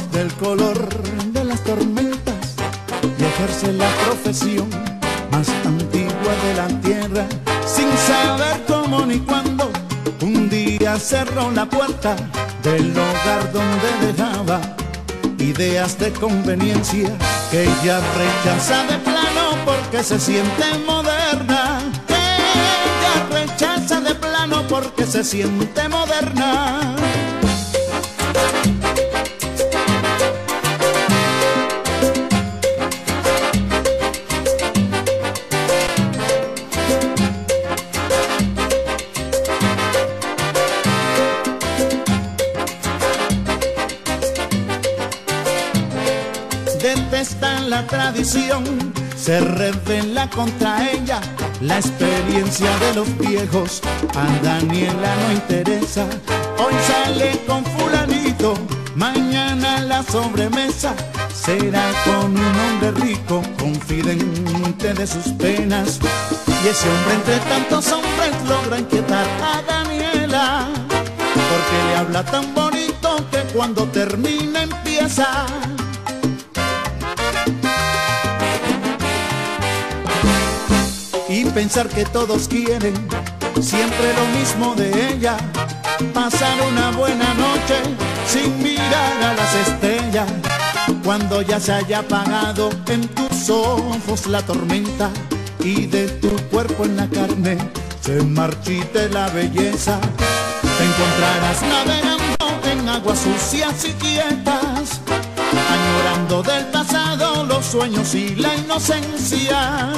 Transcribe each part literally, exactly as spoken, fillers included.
del color de las tormentas y ejerce la profesión más antigua de la tierra. Sin saber cómo ni cuándo, un día cerró la puerta del hogar donde dejaba ideas de conveniencia que ella rechaza de plano porque se siente moderna. Que ella rechaza de plano porque se siente moderna. Detestan la tradición, se revela contra ella la experiencia de los viejos. A Daniela no interesa, hoy sale con fulanito, mañana la sobremesa será con un hombre rico, confidente de sus penas. Y ese hombre entre tantos hombres logra inquietar a Daniela, porque le habla tan bonito que cuando termina empieza. Y pensar que todos quieren siempre lo mismo de ella, pasar una buena noche sin mirar a las estrellas. Cuando ya se haya apagado en tus ojos la tormenta y de tu cuerpo en la carne se marchite la belleza, te encontrarás navegando en aguas sucias y quietas, añorando del pasado los sueños y la inocencia.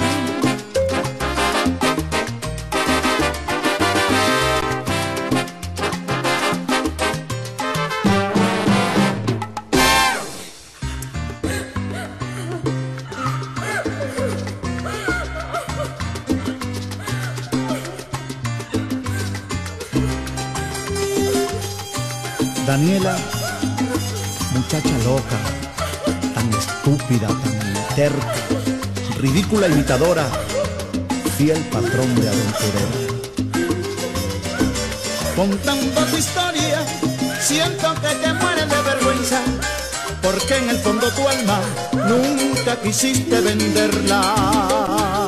Daniela, muchacha loca, tan estúpida, tan terca, ridícula imitadora, fiel patrón de aventurera. Contando tu historia, siento que te mueres de vergüenza, porque en el fondo tu alma nunca quisiste venderla.